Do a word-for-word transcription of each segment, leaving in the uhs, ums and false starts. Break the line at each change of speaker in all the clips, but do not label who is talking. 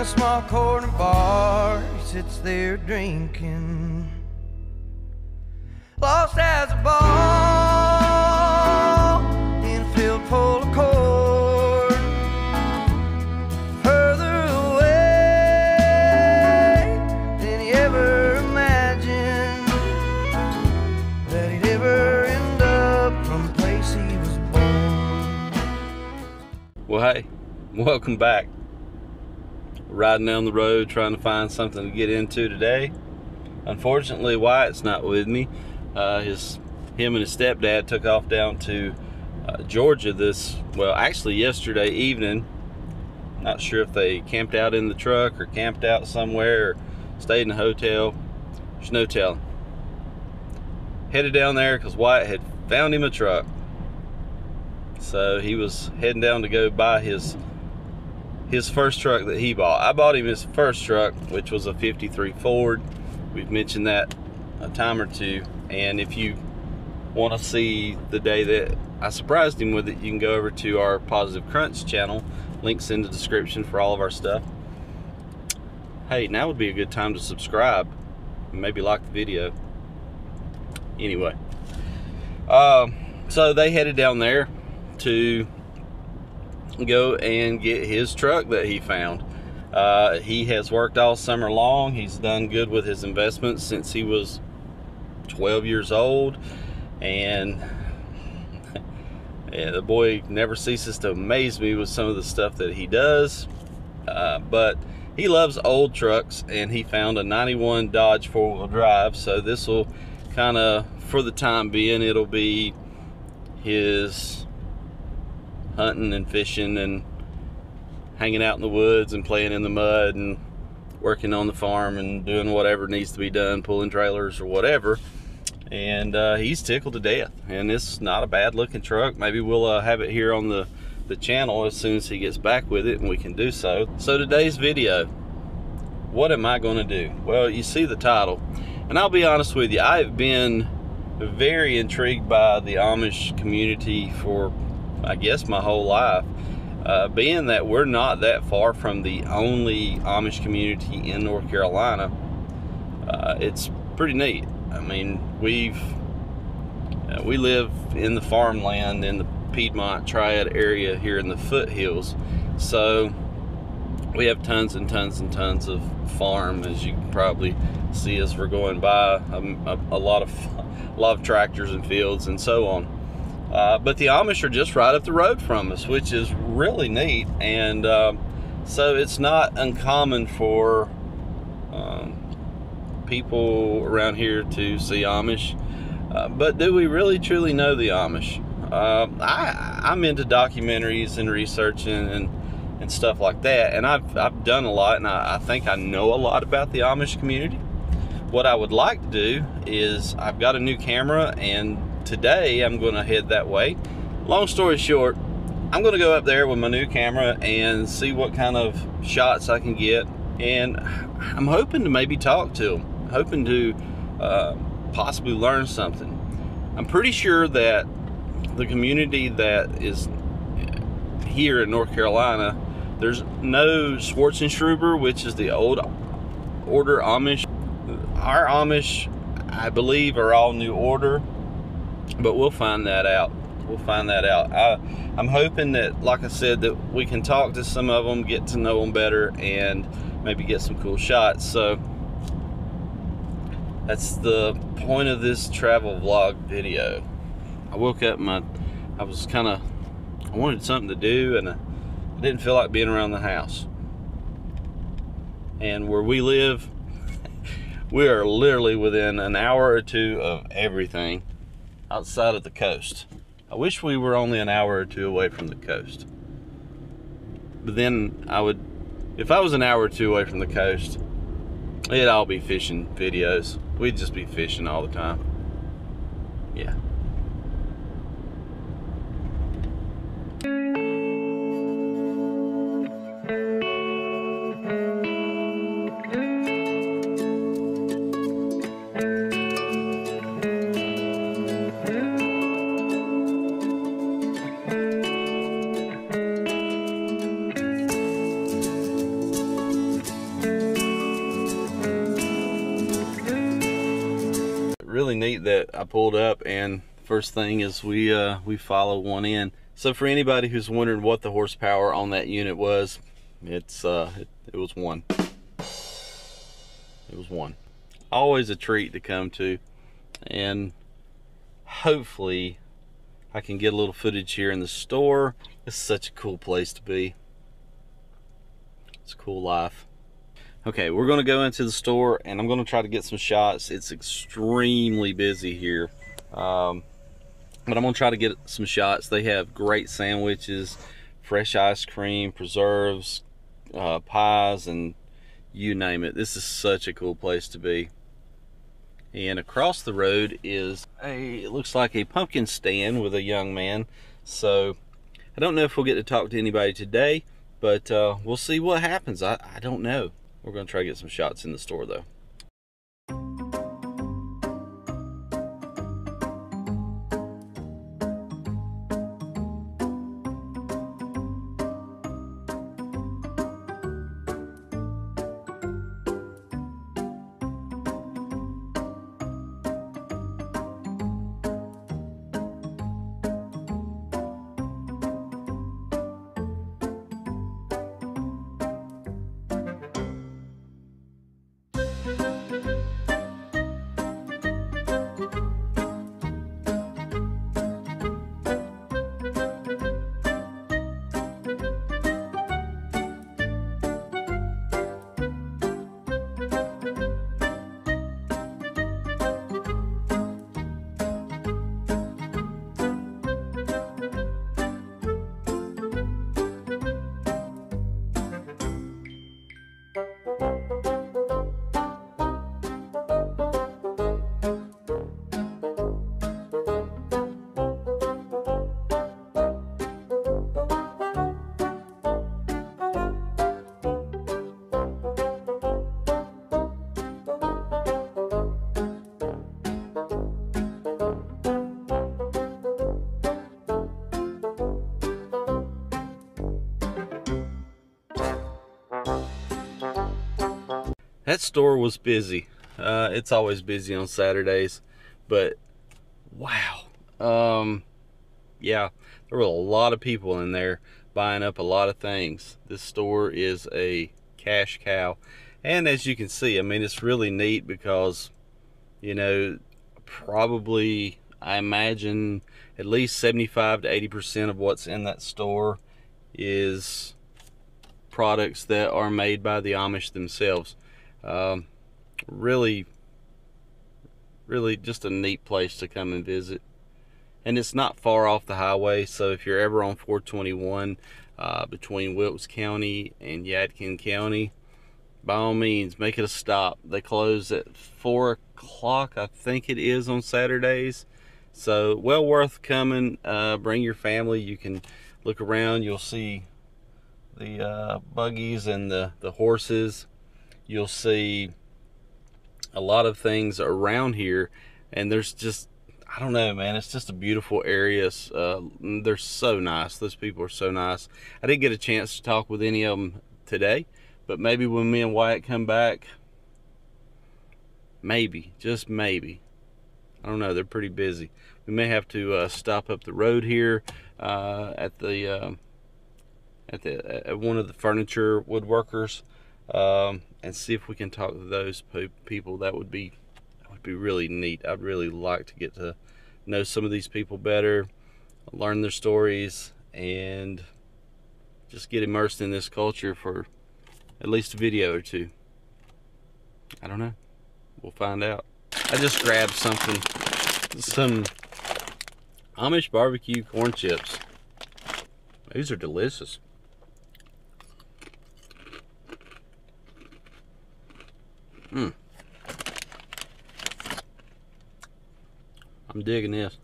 a small corner bar, he sits there drinking, lost as a ball in a field full of corn, further away than he ever imagined that he'd ever end up from the place he was born.
Well, hey, welcome back. Riding down the road trying to find something to get into today. Unfortunately, Wyatt's not with me. Uh, his, him and his stepdad took off down to uh, Georgia this, well, actually yesterday evening. Not sure if they camped out in the truck or camped out somewhere or stayed in a hotel. There's no telling. Headed down there because Wyatt had found him a truck. So he was heading down to go buy his his first truck that he bought. I bought him his first truck, which was a fifty-three Ford. We've mentioned that a time or two. And if you want to see the day that I surprised him with it, you can go over to our Positive Crunch channel. Links in the description for all of our stuff. Hey, now would be a good time to subscribe and maybe like the video. Anyway, um, so they headed down there to go and get his truck that he found. Uh, he has worked all summer long. He's done good with his investments since he was twelve years old, and yeah, the boy never ceases to amaze me with some of the stuff that he does. Uh, but he loves old trucks, and he found a ninety-one Dodge four-wheel drive. So this will kind of, for the time being, it'll be his hunting and fishing and hanging out in the woods and playing in the mud and working on the farm and doing whatever needs to be done, pulling trailers or whatever. And uh, he's tickled to death, and it's not a bad looking truck. Maybe we'll uh, have it here on the the channel as soon as he gets back with it, and we can do so. So today's video, what am I going to do? Well, you see the title, and I'll be honest with you, I've been very intrigued by the Amish community for, I guess, my whole life, uh, being that we're not that far from the only Amish community in North Carolina. Uh, it's pretty neat. I mean, we've uh, we live in the farmland in the Piedmont Triad area here in the foothills, so we have tons and tons and tons of farm, as you can probably see as we're going by. Um, a, a lot of a lot of tractors and fields and so on. Uh, but the Amish are just right up the road from us, which is really neat. And um, so it's not uncommon for um, people around here to see Amish. Uh, but do we really truly know the Amish? Uh, I, I'm into documentaries and researching and, and stuff like that. And I've, I've done a lot, and I, I think I know a lot about the Amish community. What I would like to do is, I've got a new camera, and today I'm going to head that way. Long story short, I'm going to go up there with my new camera and see what kind of shots I can get, and I'm hoping to maybe talk to them, hoping to uh, possibly learn something. I'm pretty sure that the community that is here in North Carolina, there's no Schwarzenschruber, which is the old order Amish. Our Amish, I believe, are all New Order, but we'll find that out. We'll find that out. I, I'm hoping that, like I said, that we can talk to some of them, get to know them better, and maybe get some cool shots. So that's the point of this travel vlog video. I woke up and I, I was kind of, I wanted something to do, and I didn't feel like being around the house. And where we live, we are literally within an hour or two of everything outside of the coast. I wish we were only an hour or two away from the coast. But then I would, if I was an hour or two away from the coast, it'd all be fishing videos. We'd just be fishing all the time. Yeah. neat that I pulled up and first thing is we uh, we follow one in. So for anybody who's wondering what the horsepower on that unit was, it's uh, it, it was one. It was one. Always a treat to come to, and hopefully I can get a little footage here in the store. It's such a cool place to be. It's a cool life. Okay, we're gonna go into the store and I'm gonna try to get some shots. It's extremely busy here. Um, but I'm gonna try to get some shots. They have great sandwiches, fresh ice cream, preserves, uh, pies, and you name it. This is such a cool place to be. And across the road is a, it looks like a pumpkin stand with a young man. So I don't know if we'll get to talk to anybody today, but uh, we'll see what happens. I, I don't know. We're gonna try to get some shots in the store though. That store was busy. Uh, it's always busy on Saturdays, but wow. Um, yeah, there were a lot of people in there buying up a lot of things. This store is a cash cow. And as you can see, I mean, it's really neat because, you know, probably, I imagine at least seventy-five to eighty percent of what's in that store is products that are made by the Amish themselves. Um, really, really just a neat place to come and visit. And it's not far off the highway, so if you're ever on four twenty-one uh, between Wilkes County and Yadkin County, by all means, make it a stop. They close at four o'clock, I think it is, on Saturdays. So, well worth coming. Uh, bring your family. You can look around. You'll see the uh, buggies and the, the horses. You'll see a lot of things around here, and there's just, I don't know, man, it's just a beautiful area. Uh, they're so nice. Those people are so nice. I didn't get a chance to talk with any of them today, but maybe when me and Wyatt come back, maybe, just maybe. I don't know, they're pretty busy. We may have to uh, stop up the road here uh, at the uh, at the at one of the furniture woodworkers. Um, and see if we can talk to those people. That would be that would be really neat. I'd really like to get to know some of these people better, learn their stories, and just get immersed in this culture for at least a video or two. I don't know. We'll find out. I just grabbed something, some Amish barbecue corn chips. These are delicious. Mm. I'm digging this.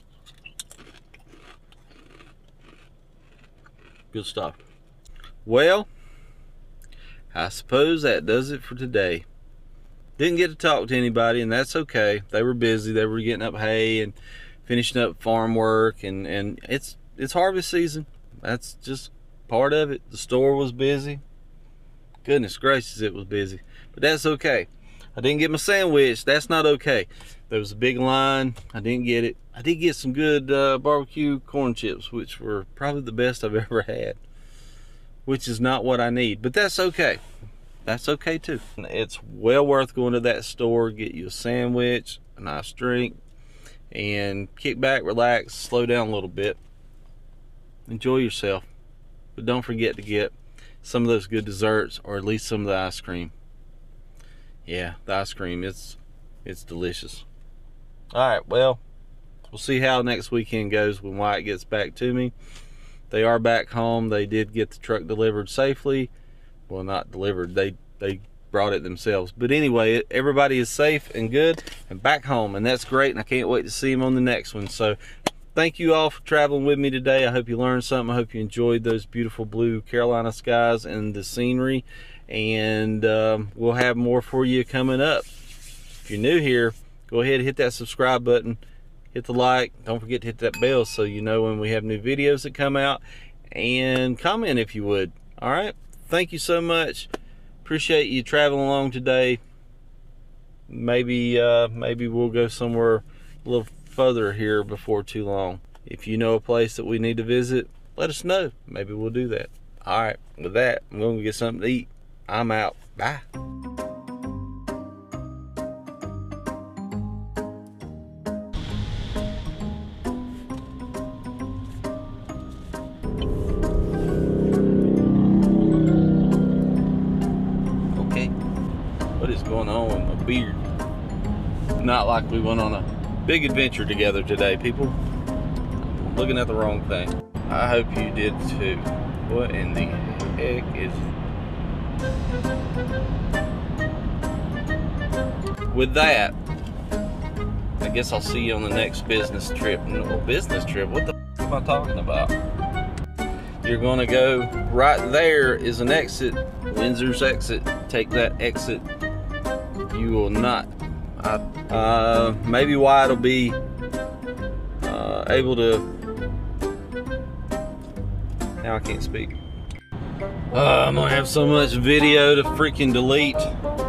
Good stuff. Well, I suppose that does it for today. Didn't get to talk to anybody, and that's okay. They were busy. They were getting up hay and finishing up farm work, and, and it's it's harvest season. That's just part of it. The store was busy. Goodness gracious, it was busy. But that's okay. I didn't get my sandwich. That's not okay. There was a big line. I didn't get it. I did get some good uh, barbecue corn chips, which were probably the best I've ever had, which is not what I need, but that's okay. That's okay too. It's well worth going to that store, get you a sandwich, a nice drink, and kick back, relax, slow down a little bit. Enjoy yourself. But don't forget to get some of those good desserts, or at least some of the ice cream. Yeah, the ice cream, it's it's delicious. Alright, well, we'll see how next weekend goes when Wyatt gets back to me. They are back home. They did get the truck delivered safely. Well, not delivered, they they brought it themselves. But anyway, everybody is safe and good and back home, and that's great, and I can't wait to see them on the next one. So thank you all for traveling with me today. I hope you learned something. I hope you enjoyed those beautiful blue Carolina skies and the scenery, and um, we'll have more for you coming up. If you're new here, go ahead and hit that subscribe button, hit the like, don't forget to hit that bell so you know when we have new videos that come out, and comment if you would. All right, thank you so much. Appreciate you traveling along today. Maybe uh, maybe we'll go somewhere a little further here before too long. If you know a place that we need to visit, let us know. Maybe we'll do that. All right, with that, I'm going to get something to eat. I'm out. Bye. What is going on with my beard? Not like we went on a big adventure together today, people. I'm looking at the wrong thing. I hope you did too. What in the heck is... With that, I guess I'll see you on the next business trip. No, business trip? What the f am I talking about? You're gonna go right there is an exit, Windsor's exit. Take that exit. You will not. I, uh, maybe Wyatt will be uh, able to. Now I can't speak. Uh, I'm gonna have so much video to freaking delete.